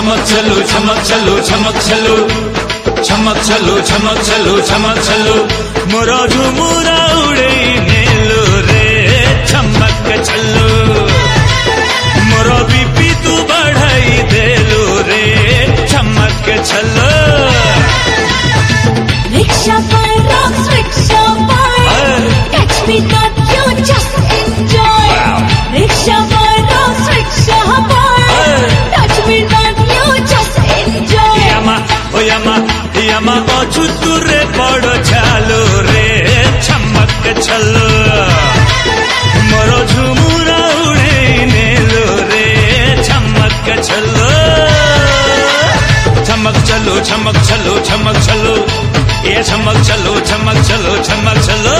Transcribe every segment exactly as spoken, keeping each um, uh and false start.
चमक चलो चमक चलो चमक चलो चमक चलो चमक चलो चमक चलो मोरा झुमुरा उड़े नेलो रे चमक चलो मोरा बीपी तू बढ़ाई देलो रे चमक चलो रिक्शा पर रॉक्स रिक्शा पर catch me not you just enjoy रिक्शा पर रॉक्स रिक्शा पर touch me not you just enjoy यामा ओ यामा यामा ओ चुतुरे पड़ो चालो रे चमक चलो मोरो झुमुरा उड़े नेलो रे चमक चलो चमक चलो चमक चलो चमक चलो ये चमक चलो चमक चलो चमक चलो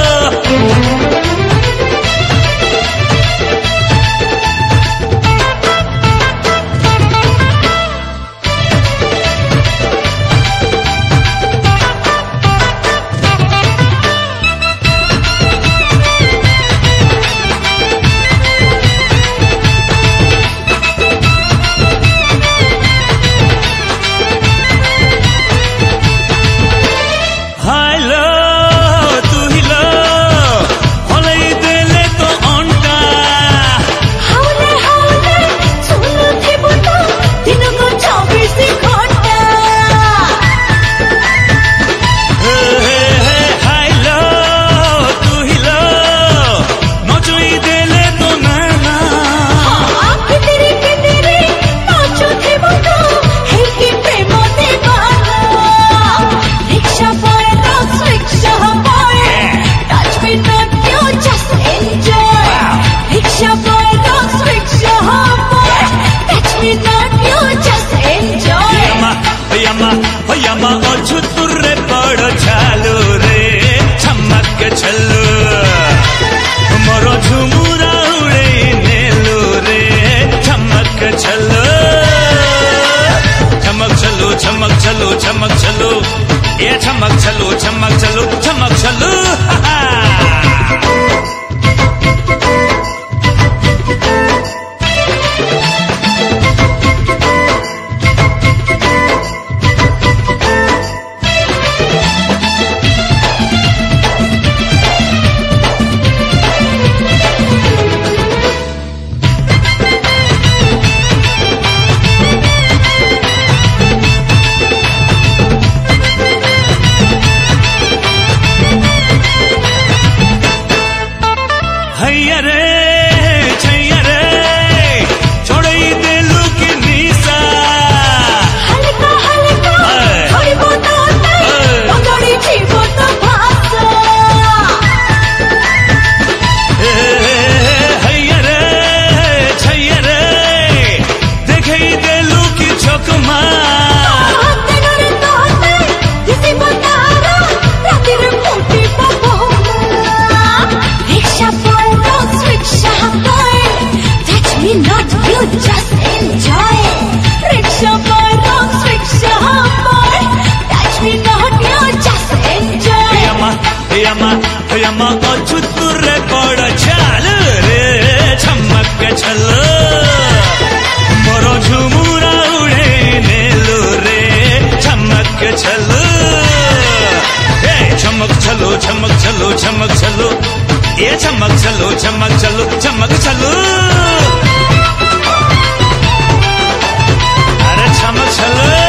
यामा ओ छुतुरे पड़ो चालो रे चमक चलो मोरो झुमुरा उड़े नेलो रे चमक चलो चमक चलो चमक चलो चमक चलो ये चमक चलो चमक चलो चमक चलो हैया रे छैया रे छोड़ई देलू की निशा हल्का हल्का थोड़ी बहुत पकड़ी छी बहुत भाषा हैया रे छैया रे देखई देलू की चकमा तेरे तोते किसी बतारा राती रे फूटी बबू रिक्शा पर touch me not you just enjoy rickshaw boy rocks rickshaw boy touch me not you just enjoy yama yama yama o chuture pad chalo re chamak chalo moro झुमुरा उड़े नेलो रे चमक चलो ए चमक चलो चमक चलो चमक चलो ये चमक चलो चमक चलो चमक चलो अरे चमक चलो